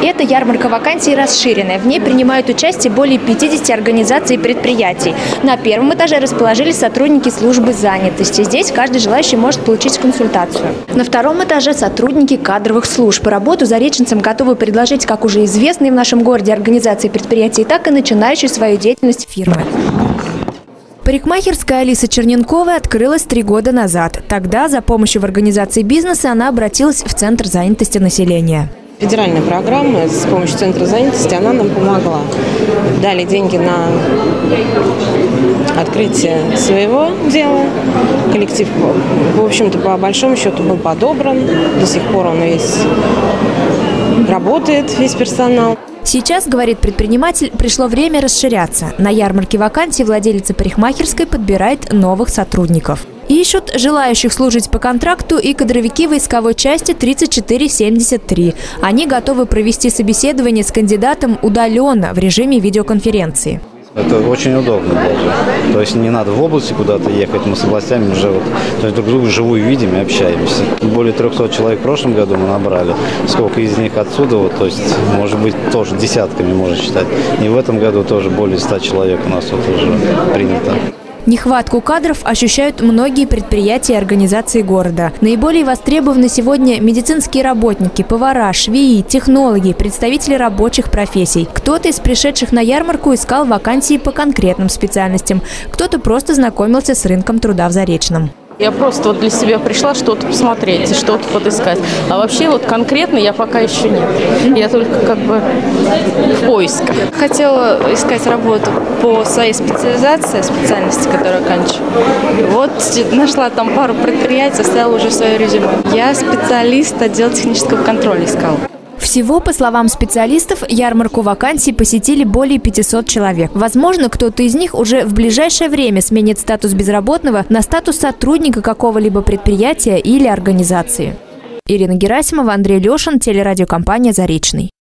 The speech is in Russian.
Эта ярмарка вакансий расширенная. В ней принимают участие более 50 организаций и предприятий. На первом этаже расположились сотрудники службы занятости. Здесь каждый желающий может получить консультацию. На втором этаже сотрудники кадровых служб. Работу зареченцам готовы предложить как уже известные в нашем городе организации и предприятия, так и начинающие свою деятельность фирмы. Парикмахерская Алисы Черненковой открылась 3 года назад. Тогда за помощью в организации бизнеса она обратилась в Центр занятости населения. Федеральная программа с помощью Центра занятости, она нам помогла. Дали деньги на открытие своего дела. Коллектив, в общем-то, по большому счету был подобран. До сих пор он весь работает, весь персонал. Сейчас, говорит предприниматель, пришло время расширяться. На ярмарке вакансий владелица парикмахерской подбирает новых сотрудников. Ищут желающих служить по контракту и кадровики войсковой части 3473. Они готовы провести собеседование с кандидатом удаленно в режиме видеоконференции. Это очень удобно даже. То есть не надо в области куда-то ехать, мы с областями уже то есть друг друга вживую видим и общаемся. Более 300 человек в прошлом году мы набрали. Сколько из них отсюда, то есть может быть тоже десятками можно считать. И в этом году тоже более 100 человек у нас тут уже принято. Нехватку кадров ощущают многие предприятия и организации города. Наиболее востребованы сегодня медицинские работники, повара, швеи, технологи, представители рабочих профессий. Кто-то из пришедших на ярмарку искал вакансии по конкретным специальностям, кто-то просто знакомился с рынком труда в Заречном. Я просто для себя пришла что-то посмотреть, что-то подыскать. А вообще конкретно я пока еще нет. Я только как бы в поисках. Хотела искать работу по своей специальности, которую оканчиваю. Вот нашла там пару предприятий, оставила уже свое резюме. Я специалист отдела технического контроля искала. Всего, по словам специалистов, ярмарку вакансий посетили более 500 человек. Возможно, кто-то из них уже в ближайшее время сменит статус безработного на статус сотрудника какого-либо предприятия или организации. Ирина Герасимова, Андрей Лешин, телерадиокомпания «Заречный».